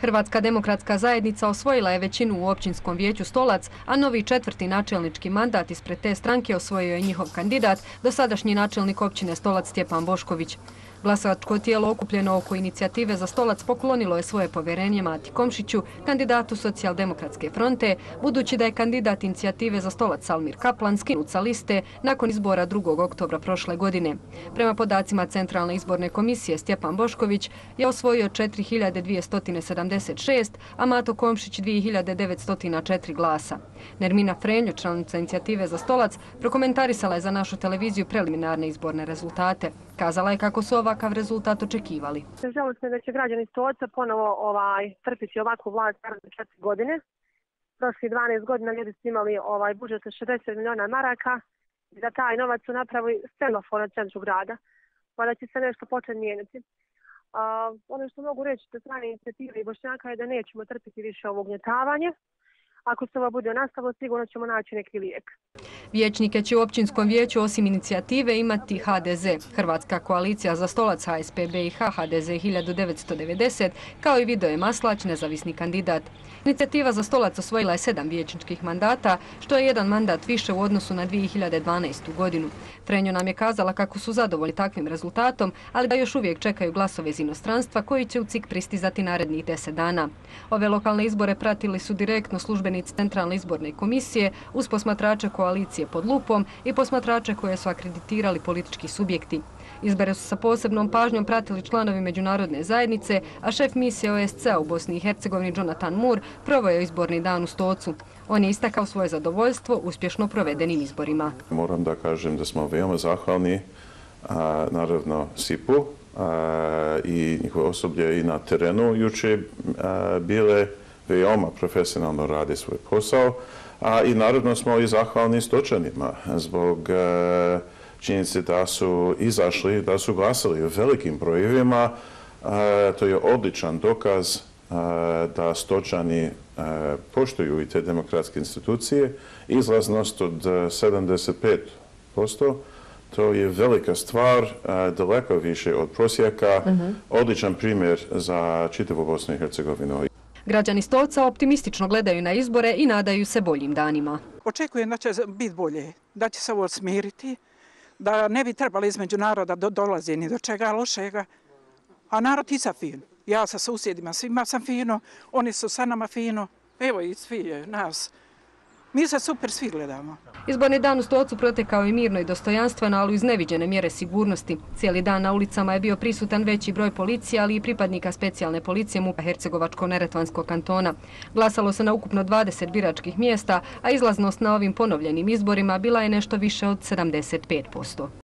Hrvatska demokratska zajednica osvojila je većinu u općinskom vijeću Stolac, a novi četvrti načelnički mandat ispred te stranke osvojio je njihov kandidat, dosadašnji načelnik općine Stolac Stjepan Bošković. Glasačko tijelo okupljeno oko inicijative za Stolac poklonilo je svoje povjerenje Mati Komšiću, kandidatu Socijaldemokratske fronte, budući da je kandidat inicijative za Stolac Almir Kaplan skinut sa liste nakon izbora 2. oktobra prošle godine. Prema podacima Centralne izborne komisije, Stjepan Bošković je osvojio 4276, a Mato Komšić 2904 glasa. Nermina Frenjo, članica inicijative za Stolac, prokomentarisala je za našu televiziju preliminarne izborne rezultate. Kazala je kako su ovakav rezultat očekivali. Želimo smo da će građani Stolca ponovo trpiti ovakvu vlast naredne 4 godine. Prošli 12 godina ljudi su imali budžet od 60 miliona maraka i da taj novac su napravili semafor na centru grada. Pa da će se nešto početi mijenjati. Ono što mogu reći da strane inicijative i Bošnjaka je da nećemo trpiti više ovo ugnjetavanje. Ako se ovo bude nastavilo, sigurno ćemo naći neki lijek. Vijećnike će u općinskom vijeću osim inicijative imati HDZ, Hrvatska koalicija za Stolac, HSP BiH, HDZ 1990, kao i Vidoje Maslać, nezavisni kandidat. Inicijativa za Stolac osvojila je 7 vijećničkih mandata, što je jedan mandat više u odnosu na 2012. godinu. Frenjo nam je kazala kako su zadovoljni takvim rezultatom, ali da još uvijek čekaju glasove iz inostranstva koji će u CIK pristizati narednih 10 dana. Ove lokalne izbore pratili su direktno službenici Centralne izborne komisije uz posmatrače koalicije pod lupom i posmatrače koje su akreditirali politički subjekti. Izbore su sa posebnom pažnjom pratili članovi međunarodne zajednice, a šef misije OSCE u Bosni i Hercegovini Jonathan Moore proveo je izborni dan u Stocu. On je istakao svoje zadovoljstvo uspješno provedenim izborima. Moram da kažem da smo veoma zahvalni naravno SIP-u i njihovo osoblje i na terenu juče bile veoma profesionalno radi svoj posao, a i naravno smo i zahvalni Stočanima zbog činjenice da su izašli, da su glasali u velikim brojevima. To je odličan dokaz da Stočani poštuju i te demokratske institucije. Izlaznost od 75%, to je velika stvar, daleko više od prosjeka, odličan primjer za čitavu Bosnu i Hercegovinu. Građani Stolca optimistično gledaju na izbore i nadaju se boljim danima. Očekujem da će biti bolje, da će se ovo smiriti, da ne bi trebalo između naroda dolazi ni do čega lošega, a narod i sa fin. Ja sa susjedima svima sam fino, oni su sa nama fino, evo i svi nas. Mi se super svi gledamo. Izborni dan u Stolcu protekao je mirno i dostojanstveno, ali uz neviđene mjere sigurnosti. Cijeli dan na ulicama je bio prisutan veći broj policije, ali i pripadnika specijalne policije MUP-a Hercegovačko-neretvanskog kantona. Glasalo se na ukupno 20 biračkih mjesta, a izlaznost na ovim ponovljenim izborima bila je nešto više od 75%.